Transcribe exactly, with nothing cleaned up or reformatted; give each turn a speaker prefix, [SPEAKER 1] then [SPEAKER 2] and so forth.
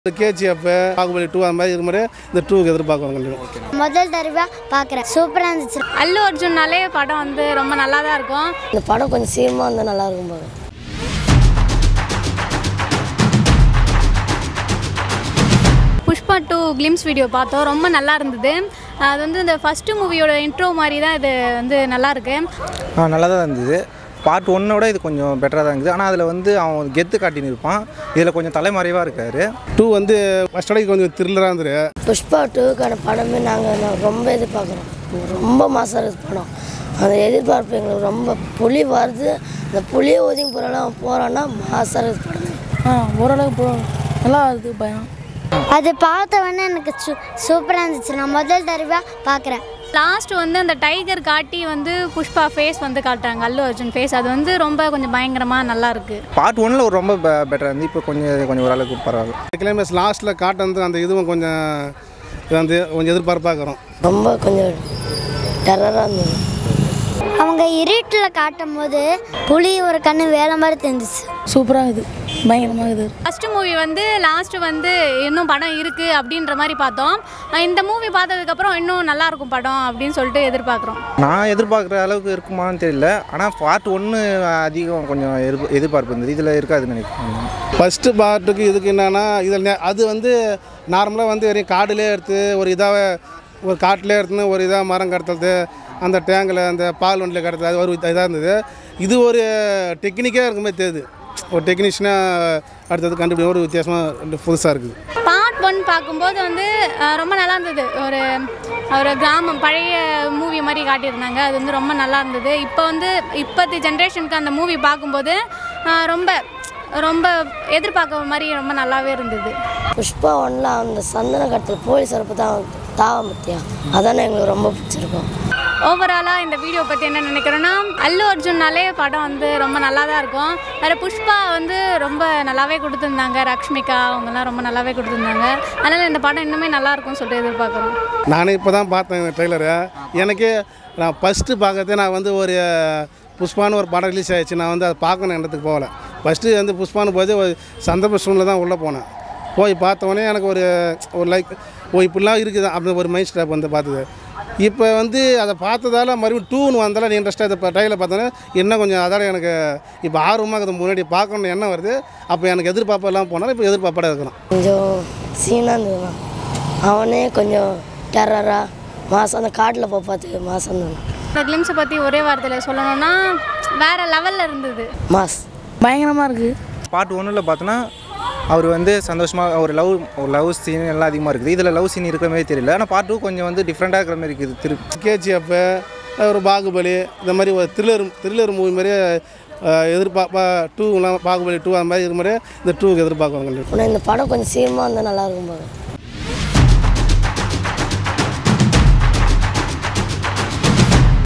[SPEAKER 1] KGF Baahubali two அந்த மாதிரி மாதிரி இந்த டூக்கு எதிர்பார்க்குறோம் கண்டிப்பாக.
[SPEAKER 2] முதல் தடவை பார்க்குறேன், சூப்பராக இருந்துச்சு.
[SPEAKER 3] அல்லு அர்ஜுன்னாலே படம் வந்து ரொம்ப நல்லா தான் இருக்கும்.
[SPEAKER 4] இந்த படம் கொஞ்சம் சீக்கிரமாக இருந்தால் நல்லா இருக்கும் போது.
[SPEAKER 3] புஷ்பா டூ கிளிம்ஸ் வீடியோ பார்த்தோம், ரொம்ப நல்லா இருந்தது. அது வந்து இந்த ஃபஸ்ட்டு மூவியோட இன்ட்ரோ மாதிரி தான் இது வந்து நல்லாயிருக்கு.
[SPEAKER 5] ஆ நல்லா தான் இருந்தது. பார்ட் ஒன்னோட இது கொஞ்சம் பெட்டராக தான் இருக்குது. ஆனால் அதில் வந்து அவன் கெத்து காட்டின்னு இருப்பான், இதில் கொஞ்சம் தலைமறைவாக இருக்கார்.
[SPEAKER 1] டூ வந்து ஃபஸ்ட் அடைக்கு கொஞ்சம் த்ரில்லராக இருந்தது.
[SPEAKER 4] புஷ்பா டூக்கான படமே நாங்கள் ரொம்ப எதிர்பார்க்குறோம். ரொம்ப மாதம் இருக்குது படம். அந்த எதிர்பார்ப்பு எங்களுக்கு ரொம்ப புலி வருது. அந்த புளியை ஒதுங்கி போகிறோம் போகிறோன்னா மாதம் இருக்குது படம்.
[SPEAKER 6] ஆ ஓரளவுக்கு போ நல்லா இருக்குது பயம்.
[SPEAKER 2] அது பார்த்தவொடனே எனக்கு சூ சூப்பராக இருந்துச்சு. நான் முதல் தடவை பார்க்குறேன்.
[SPEAKER 3] லாஸ்ட் வந்து அந்த டைகர் காட்டி வந்து புஷ்பா ஃபேஸ் வந்து காட்டுறாங்க, அல்லு அர்ஜுன் ஃபேஸ். அது வந்து ரொம்ப கொஞ்சம் பயங்கரமாக நல்லா இருக்கு.
[SPEAKER 5] பார்ட் ஒன்னில் ஒரு ரொம்ப பெட்டராக இருந்து இப்போ கொஞ்சம் கொஞ்சம் ஓரளவுக்கு பரவாயில்ல.
[SPEAKER 1] கிளைமேக்ஸ் லாஸ்ட்டில் காட்டுறது அந்த இதுவும் கொஞ்சம் வந்து கொஞ்சம் எதிர்பார்ப்பாக்குறோம்.
[SPEAKER 4] ரொம்ப கொஞ்சம் டெரராக இருந்தது.
[SPEAKER 2] அவங்க இருட்டில் காட்டும் போது புலி ஒரு கண்ணு வேலை மாதிரி தெரிஞ்சிச்சு.
[SPEAKER 6] சூப்பராக இது, பயங்கரமாக இது.
[SPEAKER 3] ஃபஸ்ட்டு மூவி வந்து லாஸ்ட்டு வந்து இன்னும் படம் இருக்குது அப்படின்ற மாதிரி பார்த்தோம். இந்த மூவி பார்த்ததுக்கப்புறம் இன்னும் நல்லாயிருக்கும் படம் அப்படின்னு சொல்லிட்டு எதிர்பார்க்குறோம்.
[SPEAKER 5] நான் எதிர்பார்க்குற அளவுக்கு இருக்குமான்னு தெரியல. ஆனால் பார்ட் ஒன்று அதிகம் கொஞ்சம் எதிர் எதிர்பார்ப்பு இருந்தது, இதில் இருக்காதுன்னு நினைக்கிறேன்.
[SPEAKER 1] ஃபஸ்ட்டு பார்ட்டுக்கு இதுக்கு என்னென்னா இதில் அது வந்து நார்மலாக வந்து வெறும் காடுலேயே எடுத்து ஒரு இதாக ஒரு காட்டிலே எடுத்துன்னு ஒரு இதாக மரம் கடத்துறது, அந்த டேங்கில் அந்த பால் வண்டியில் கடத்துறது, அது ஒரு இதாக இருந்தது. இது ஒரு டெக்னிக்காக இருக்குமே தெரியுது. ஒரு டெக்னீஷியனாக அடுத்தது கண்டுபிடிக்க ஒரு வித்தியாசமாக புதுசாக இருக்குது.
[SPEAKER 3] பார்ட் ஒன் பார்க்கும்போது வந்து ரொம்ப நல்லா இருந்தது. ஒரு ஒரு கிராமம் பழைய மூவி மாதிரி காட்டியிருந்தாங்க. அது வந்து ரொம்ப நல்லா இருந்தது. இப்போ வந்து இப்போத்தி ஜென்ரேஷனுக்கு அந்த மூவி பார்க்கும்போது ரொம்ப ரொம்ப எதிர்பார்க்குற மாதிரி ரொம்ப நல்லாவே இருந்தது.
[SPEAKER 4] புஷ்பா ஒன்றில் அந்த சந்தன கட்டத்தில் போலீஸ் வரப்போ தான் தாவ மத்தியா, அதானே எங்களுக்கு ரொம்ப பிடிச்சிருக்கும்.
[SPEAKER 3] ஓவராலாக இந்த வீடியோ பற்றி என்ன நினைக்கிறோன்னா, அல்லு அர்ஜுன்னாலே படம் வந்து ரொம்ப நல்லா தான் இருக்கும். வேறு புஷ்பா வந்து ரொம்ப நல்லாவே கொடுத்துருந்தாங்க. ரஷ்மிகா அவங்கெல்லாம் ரொம்ப நல்லாவே கொடுத்துருந்தாங்க. அதனால் இந்த படம் இன்னுமே நல்லாயிருக்கும்னு சொல்லிட்டு எதிர்பார்க்குறோம்.
[SPEAKER 1] நானே இப்போ தான் பார்த்தேன் இந்த ட்ரெய்லரை. எனக்கே நான் ஃபஸ்ட்டு பார்க்கறதே நான் வந்து ஒரு புஷ்பான்னு ஒரு படம் ரிலீஸ் ஆகிடுச்சு. நான் வந்து அதை பார்க்கணும் இடத்துக்கு போகலை. ஃபஸ்ட்டு வந்து புஷ்பான்னு போது ஒரு சந்தர்ப்ப சூழ்நிலை தான் உள்ளே போனேன். போய் பார்த்தவொடனே எனக்கு ஒரு ஒரு லைக் ஓ இப்படிலாம் இருக்குது அப்படி ஒரு மைண்ட் ஸ்டாப் வந்து பார்த்தது. இப்போ வந்து அதை பார்த்ததால மறுபடியும் டூன்னு வந்தாலும் நீ இன்ட்ரெஸ்ட்டாக இதை இப்போ ட்ரையில் பார்த்தோன்னே இன்னும் கொஞ்சம் அதால் எனக்கு இப்போ ஆர்வமாக அதை முன்னாடி பார்க்கணுன்னு என்ன வருது. அப்போ எனக்கு எதிர்பார்ப்பெல்லாம் போனாலும் இப்போ எதிர்பார்ப்பட இருக்கணும்.
[SPEAKER 4] கொஞ்சம் சீனாக இருந்ததுதான். அவனே கொஞ்சம் டெரராக மாதம் அந்த காட்டில் போய் பார்த்து மாதம் தானே.
[SPEAKER 3] இந்த கிளிம்ஸை பற்றி ஒரே வார்த்தையில் சொல்லணும்னா வேறு லெவலில் இருந்தது.
[SPEAKER 4] மாஸ்
[SPEAKER 6] பயங்கரமாக இருக்குது.
[SPEAKER 5] பார்ட் ஒன்னில் பார்த்தோன்னா அவர் வந்து சந்தோஷமாக ஒரு லவ் ஒரு லவ் சீன் எல்லாம் அதிகமாக இருக்குது. இதில் லவ் சீன் இருக்கிற மாதிரி தெரியல. ஆனால் பார்ட் டூ கொஞ்சம் வந்து டிஃப்ரெண்ட்டாக இருக்கிற மாதிரி இருக்குது. திரு
[SPEAKER 1] கேஜிஎஃப் ஒரு பாகுபலி இந்த மாதிரி ஒரு த்ரில்லர் த்ரில்லர் மூவி மாதிரி எதிர்பார்ப்பா டூலாம் பாகுபலி டூ அந்த மாதிரி இது மாதிரி இந்த டூக்கு எதிர்பார்க்குறோம் கண்டிப்பாக.
[SPEAKER 4] ஆனால் இந்த படம் கொஞ்சம் சீக்கிரமாக இருந்தால் நல்லா இருக்கும் போது.